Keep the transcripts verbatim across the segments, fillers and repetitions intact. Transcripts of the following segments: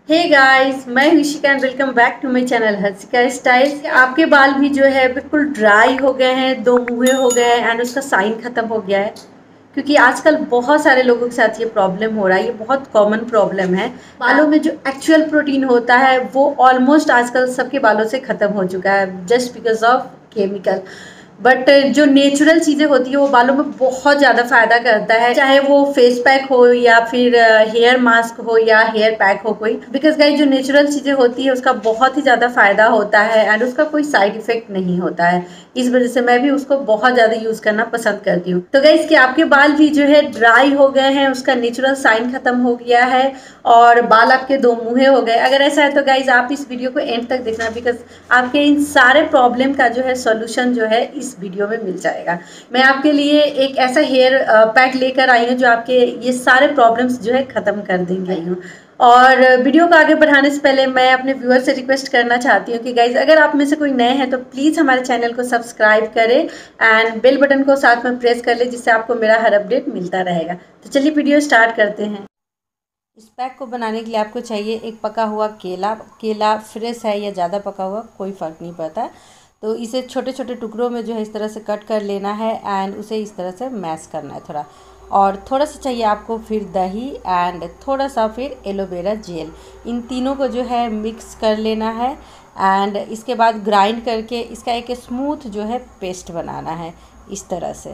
हे guys, मैं Harshika and welcome back to my channel Harshika Styles. आपके बाल भी जो है बिल्कुल ड्राई हो गए हैं, दो मुँहे हो गए हैं एंड उसका साइन खत्म हो गया है। क्योंकि आजकल बहुत सारे लोगों के साथ ये प्रॉब्लम हो रहा है। ये बहुत कॉमन प्रॉब्लम है। बालों में जो एक्चुअल प्रोटीन होता है वो ऑलमोस्ट आजकल सबके बालों से ख़त्म हो चुका है just because of chemical. But जो नेचुरल चीज़ें होती है वो बालों में बहुत ज़्यादा फ़ायदा करता है, चाहे वो फेस पैक हो या फिर हेयर मास्क हो या हेयर पैक हो कोई। बिकॉज गाइस जो नेचुरल चीज़ें होती है उसका बहुत ही ज़्यादा फ़ायदा होता है एंड उसका कोई साइड इफेक्ट नहीं होता है। इस वजह से मैं भी उसको बहुत ज़्यादा यूज़ करना पसंद करती हूँ। तो गाइस कि आपके बाल भी जो है ड्राई हो गए हैं, उसका नेचुरल साइन खत्म हो गया है और बाल आपके दो मुँहे हो गए, अगर ऐसा है तो गाइस आप इस वीडियो को एंड तक देखना, बिकॉज आपके इन सारे प्रॉब्लम का जो है सॉल्यूशन जो है इस वीडियो में मिल जाएगा। मैं आपके लिए एक ऐसा हेयर पैक लेकर आई हूँ जो आपके ये सारे प्रॉब्लम्स जो है ख़त्म कर देंगे हूँ। और वीडियो को आगे बढ़ाने से पहले मैं अपने व्यूअर से रिक्वेस्ट करना चाहती हूँ कि गाइज अगर आप में से कोई नए हैं तो प्लीज़ हमारे चैनल को सब्सक्राइब करें एंड बेल बटन को साथ में प्रेस कर ले, जिससे आपको मेरा हर अपडेट मिलता रहेगा। तो चलिए वीडियो स्टार्ट करते हैं। इस पैक को बनाने के लिए आपको चाहिए एक पका हुआ केला। केला फ्रेश है या ज़्यादा पका हुआ कोई फ़र्क नहीं पड़ता। तो इसे छोटे छोटे टुकड़ों में जो है इस तरह से कट कर लेना है एंड उसे इस तरह से मैश करना है थोड़ा। और थोड़ा सा चाहिए आपको फिर दही एंड थोड़ा सा फिर एलोवेरा जेल। इन तीनों को जो है मिक्स कर लेना है एंड इसके बाद ग्राइंड करके इसका एक स्मूथ जो है पेस्ट बनाना है इस तरह से।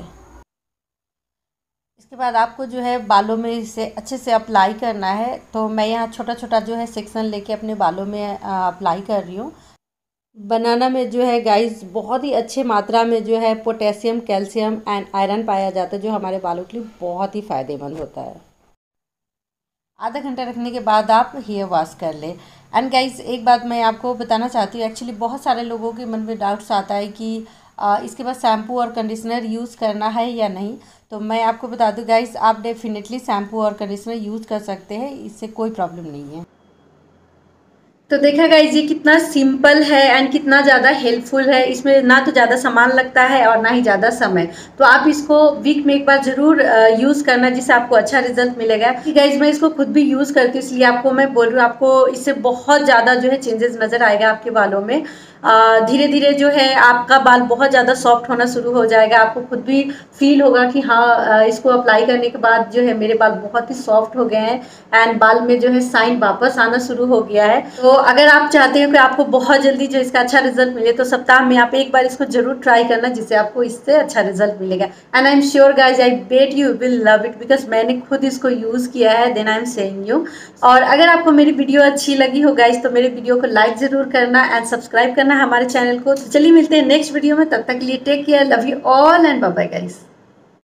इसके बाद आपको जो है बालों में इसे अच्छे से अप्लाई करना है। तो मैं यहाँ छोटा छोटा जो है सेक्शन लेके अपने बालों में अप्लाई कर रही हूँ। बनाना में जो है गाइस बहुत ही अच्छे मात्रा में जो है पोटेशियम, कैल्शियम एंड आयरन पाया जाता है, जो हमारे बालों के लिए बहुत ही फ़ायदेमंद होता है। आधा घंटा रखने के बाद आप हेयर वॉश कर लें। एंड गाइस एक बात मैं आपको बताना चाहती हूँ, एक्चुअली बहुत सारे लोगों के मन में डाउट्स आता है कि आ, इसके बाद शैम्पू और कंडीशनर यूज़ करना है या नहीं। तो मैं आपको बता दूँ गाइस, आप डेफिनेटली शैम्पू और कंडीशनर यूज़ कर सकते हैं, इससे कोई प्रॉब्लम नहीं है। तो देखा गाइज ये कितना सिंपल है एंड कितना ज़्यादा हेल्पफुल है। इसमें ना तो ज़्यादा सामान लगता है और ना ही ज़्यादा समय। तो आप इसको वीक में एक बार ज़रूर यूज़ करना, जिससे आपको अच्छा रिजल्ट मिलेगा। गाइज मैं इसको खुद भी यूज़ करती हूँ, इसलिए आपको मैं बोल रही हूँ, आपको इससे बहुत ज़्यादा जो है चेंजेस नज़र आएगा आपके बालों में। धीरे धीरे जो है आपका बाल बहुत ज़्यादा सॉफ्ट होना शुरू हो जाएगा। आपको खुद भी फील होगा कि हाँ, इसको अप्लाई करने के बाद जो है मेरे बाल बहुत ही सॉफ्ट हो गए हैं एंड बाल में जो है साइन वापस आना शुरू हो गया है। तो अगर आप चाहते हो कि आपको बहुत जल्दी जो इसका अच्छा रिजल्ट मिले तो सप्ताह में आप एक बार इसको जरूर ट्राई करना, जिससे आपको इससे अच्छा रिजल्ट मिलेगा। And I am sure guys, I bet you will love it, because मैंने खुद इसको यूज़ किया है, then I am saying you. और अगर आपको मेरी वीडियो अच्छी लगी हो गाइज तो मेरे वीडियो को लाइक ज़रूर करना एंड सब्सक्राइब करना हमारे चैनल को। तो चलिए मिलते हैं नेक्स्ट वीडियो में, तब तक के लिए take care, love you all and bye bye guys.